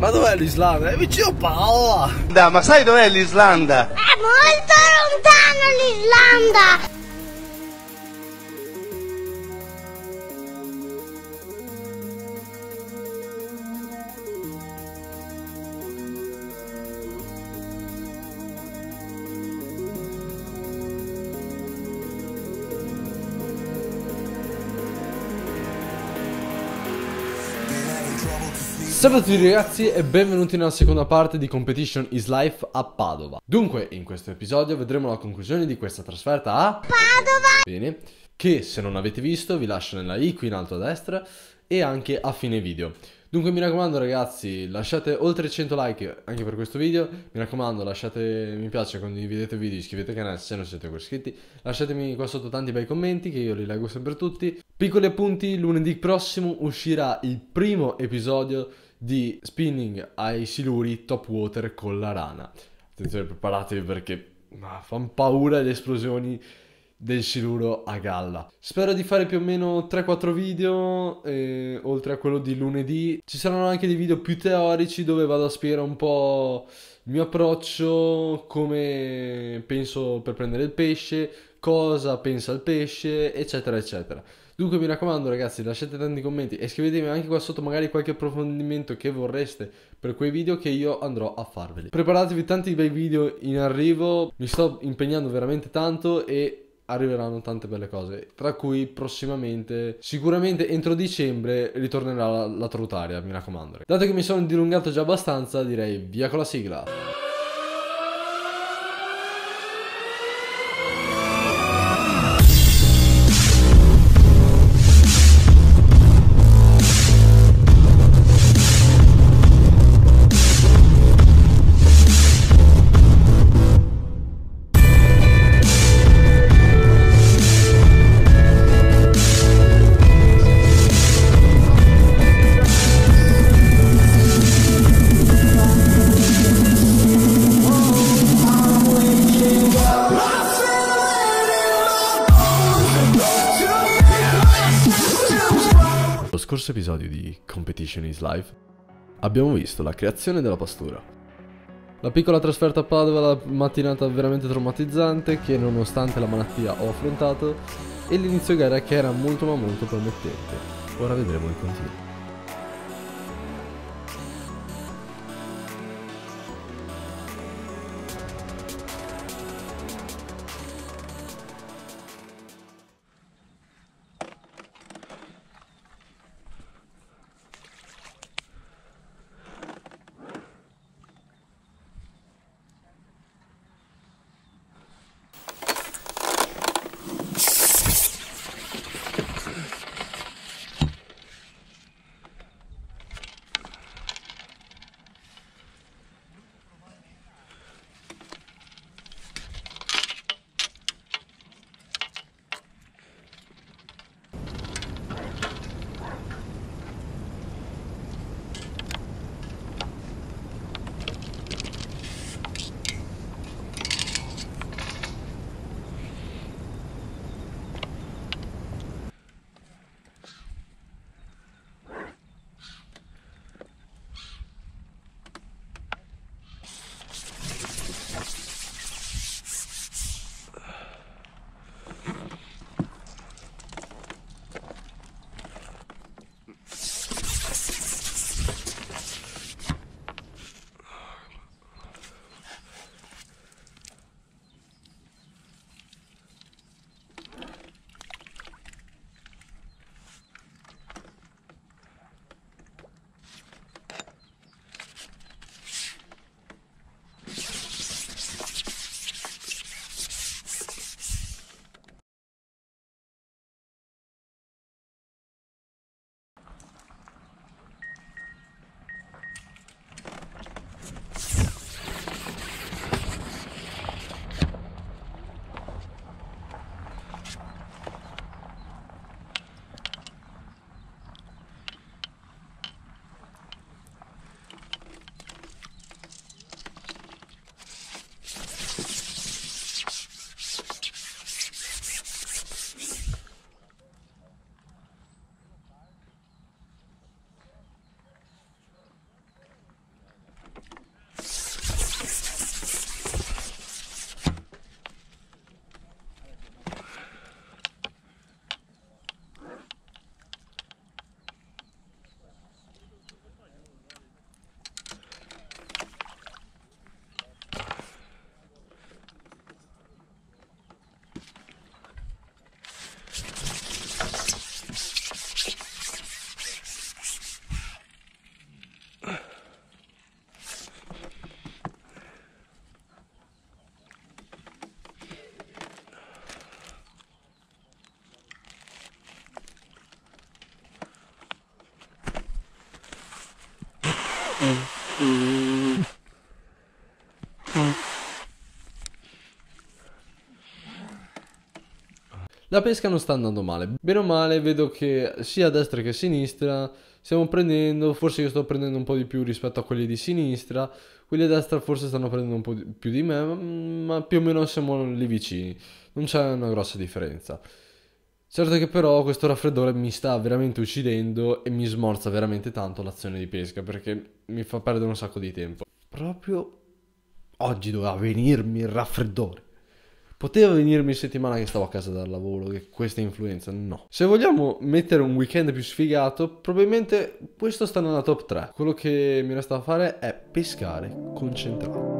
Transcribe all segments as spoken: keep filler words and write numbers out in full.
Ma dov'è l'Islanda? È vicino a Paola! Da, ma sai dov'è l'Islanda? È molto lontano l'Islanda! Salve a tutti ragazzi e benvenuti nella seconda parte di Competition is Life a Padova. Dunque, in questo episodio vedremo la conclusione di questa trasferta a Padova! Bene, che se non avete visto vi lascio nella i qui in alto a destra e anche a fine video. Dunque mi raccomando ragazzi, lasciate oltre cento like anche per questo video. Mi raccomando, lasciate mi piace, condividete il video, iscrivetevi al canale se non siete ancora iscritti. Lasciatemi qua sotto tanti bei commenti che io li leggo sempre tutti. Piccoli appunti, lunedì prossimo uscirà il primo episodio di spinning ai siluri top water con la rana. Attenzione, preparatevi perché ah, fanno paura le esplosioni del siluro a galla. Spero di fare più o meno tre quattro video, eh, oltre a quello di lunedì. Ci saranno anche dei video più teorici dove vado a spiegare un po' il mio approccio, come penso per prendere il pesce, cosa pensa il pesce, eccetera eccetera. Dunque mi raccomando ragazzi, lasciate tanti commenti e scrivetemi anche qua sotto magari qualche approfondimento che vorreste per quei video che io andrò a farveli. Preparatevi tanti bei video in arrivo, mi sto impegnando veramente tanto e arriveranno tante belle cose, tra cui prossimamente, sicuramente entro dicembre, ritornerà la, la Trotaria, mi raccomando. Dato che mi sono dilungato già abbastanza, direi via con la sigla. Lo scorso episodio di Competition is Life abbiamo visto la creazione della pastura, la piccola trasferta a Padova, la mattinata veramente traumatizzante che nonostante la malattia ho affrontato e l'inizio gara che era molto ma molto promettente. Ora vedremo il continuo. La pesca non sta andando male, bene o male vedo che sia a destra che a sinistra stiamo prendendo, forse io sto prendendo un po' di più rispetto a quelli di sinistra, quelli a destra forse stanno prendendo un po' di più di me, ma, ma più o meno siamo lì vicini, non c'è una grossa differenza. Certo che però questo raffreddore mi sta veramente uccidendo e mi smorza veramente tanto l'azione di pesca perché mi fa perdere un sacco di tempo. Proprio oggi doveva venirmi il raffreddore. Poteva venirmi settimana che stavo a casa dal lavoro, che questa influenza, no. Se vogliamo mettere un weekend più sfigato, probabilmente questo sta nella top tre. Quello che mi resta da fare è pescare concentrato.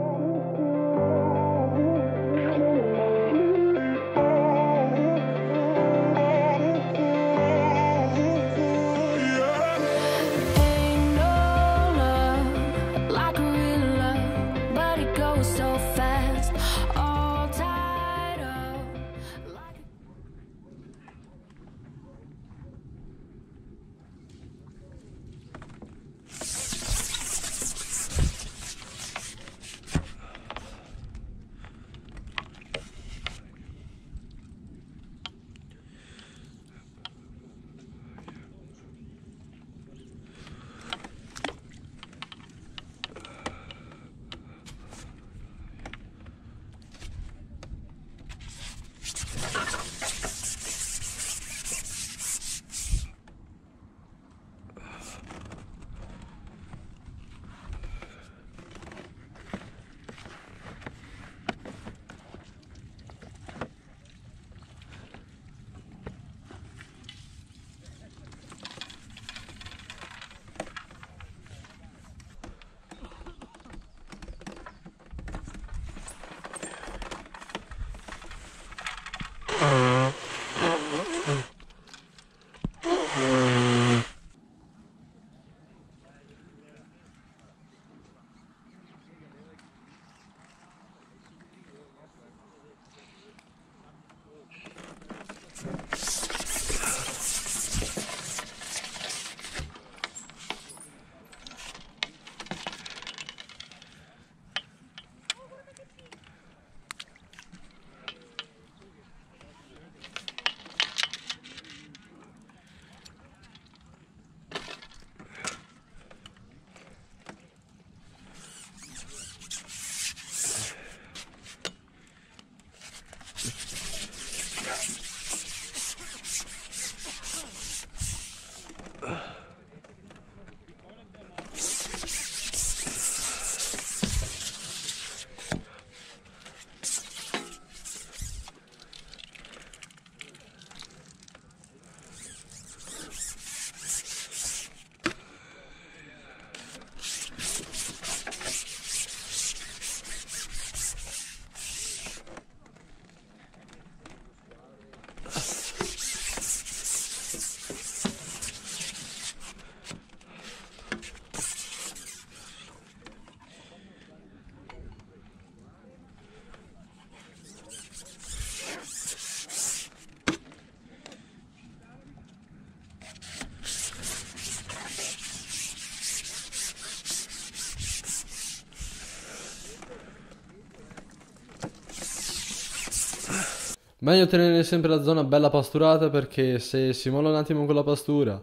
Meglio tenere sempre la zona bella pasturata perché se si molla un attimo con la pastura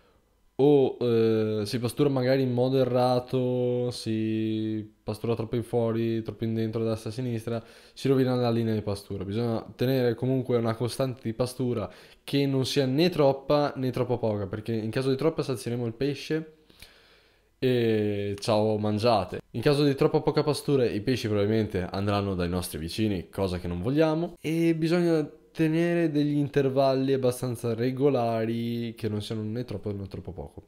o eh, si pastura magari in modo errato, si pastura troppo in fuori, troppo in dentro, destra e sinistra, si rovina la linea di pastura. Bisogna tenere comunque una costante di pastura che non sia né troppa né troppo poca, perché in caso di troppa sazieremo il pesce e ciao mangiate. In caso di troppa poca pastura i pesci probabilmente andranno dai nostri vicini, cosa che non vogliamo, e bisogna tenere degli intervalli abbastanza regolari che non siano né troppo né troppo poco.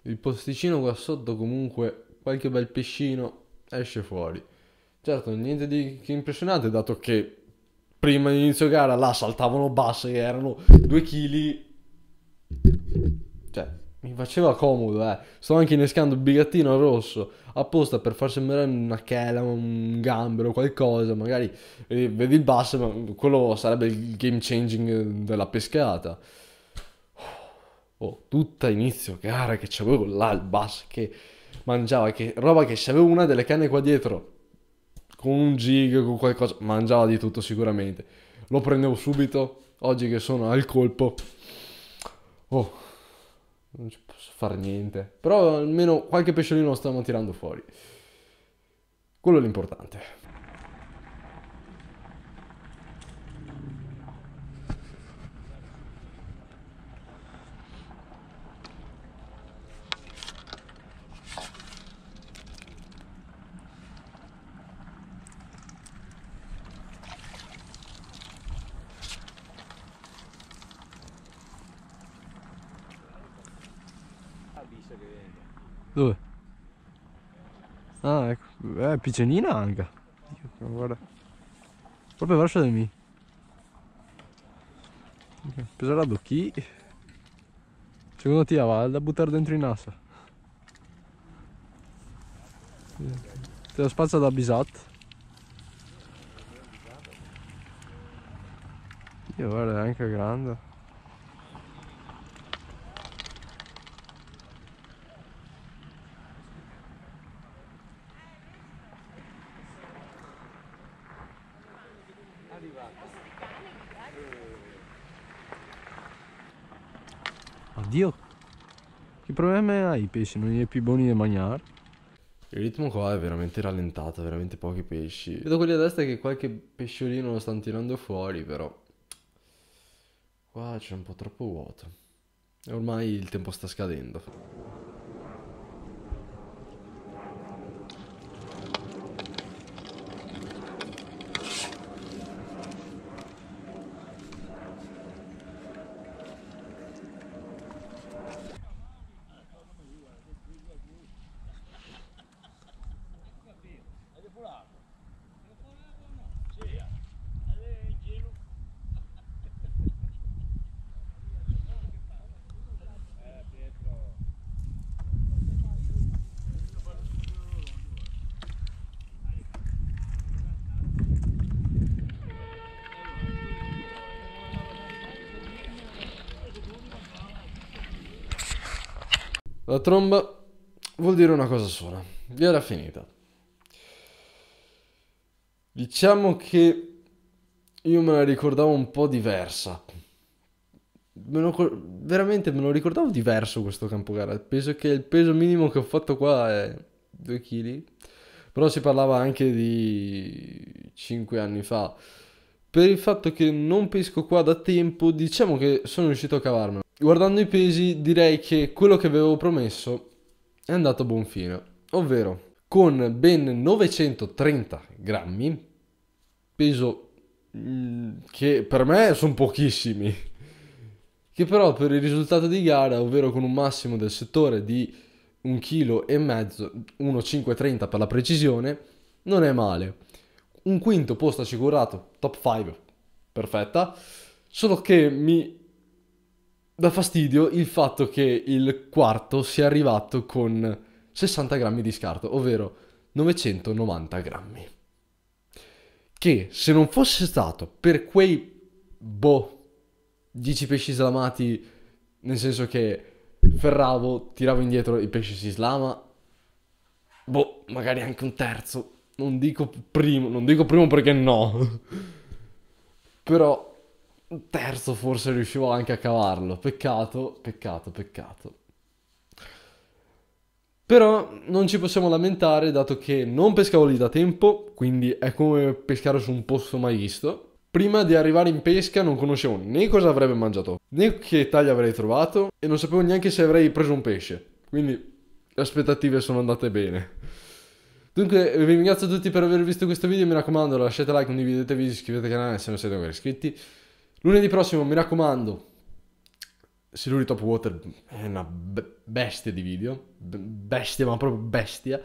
il posticino qua sotto comunque qualche bel pescino esce fuori. Certo, niente di che impressionante, dato che prima di inizio gara là saltavano basse che erano due chili. Cioè, mi faceva comodo, eh. Sto anche innescando il bigattino rosso apposta per far sembrare una chela, un gambero, qualcosa. Magari eh, vedi il basso, ma quello sarebbe il game changing della pescata. Oh, tutta inizio gara che c'avevo là il basso che mangiava, che roba che se avevo una delle canne qua dietro con un gig, con qualcosa, mangiava di tutto sicuramente. Lo prendevo subito. Oggi che sono al colpo, oh, non ci posso fare niente. Però almeno qualche pesciolino lo stiamo tirando fuori. Quello è l'importante. Dove? Ah, ecco. È piccolina anche. Guarda. Proprio verso di me. Peserà chi? Secondo te va da buttare dentro in assa? Te lo spazza da bisat. Io guarda, è anche grande. Addio. Che problema hai i pesci? Non gli è più buoni da mangiare? Il ritmo qua è veramente rallentato, veramente pochi pesci. Vedo quelli a destra che qualche pesciolino lo stanno tirando fuori, però qua c'è un po' troppo vuoto. E ormai il tempo sta scadendo. La tromba vuol dire una cosa sola, era finita. Diciamo che io me la ricordavo un po' diversa. Me lo, veramente me lo ricordavo diverso questo campogara. Penso che il peso minimo che ho fatto qua è due chili. Però si parlava anche di cinque anni fa. Per il fatto che non pesco qua da tempo, diciamo che sono riuscito a cavarmelo. Guardando i pesi direi che quello che avevo promesso è andato a buon fine, ovvero con ben novecentotrenta grammi, peso mh, che per me sono pochissimi, che però per il risultato di gara, ovvero con un massimo del settore di un chilo e mezzo, uno virgola cinquecentotrenta per la precisione, non è male. Un quinto posto assicurato, top cinque, perfetta, solo che mi dà fastidio il fatto che il quarto sia arrivato con sessanta grammi di scarto, ovvero novecentonovanta grammi. Che se non fosse stato per quei, boh, dieci pesci slamati, nel senso che ferravo, tiravo indietro, il pesce si slama, boh, magari anche un terzo, non dico primo, non dico primo perché no, però un terzo forse riuscivo anche a cavarlo. Peccato, peccato, peccato. Però non ci possiamo lamentare dato che non pescavo lì da tempo, quindi è come pescare su un posto mai visto. Prima di arrivare in pesca non conoscevo né cosa avrebbe mangiato, né che taglia avrei trovato e non sapevo neanche se avrei preso un pesce. Quindi le aspettative sono andate bene. Dunque vi ringrazio tutti per aver visto questo video, mi raccomando lasciate like, condividetevi, iscrivetevi al canale se non siete ancora iscritti. Lunedì prossimo, mi raccomando, Siluri Top Water è una be- bestia di video, Be- bestia ma proprio bestia.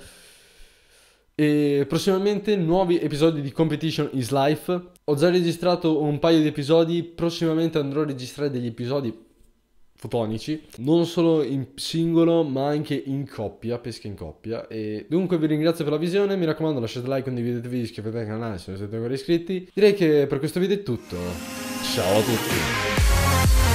E prossimamente nuovi episodi di Competition is Life. Ho già registrato un paio di episodi, prossimamente andrò a registrare degli episodi fotonici, non solo in singolo ma anche in coppia, pesca in coppia. E dunque vi ringrazio per la visione, mi raccomando lasciate like, condividete il video, iscrivetevi al canale se non siete ancora iscritti. Direi che per questo video è tutto, ciao a tutti.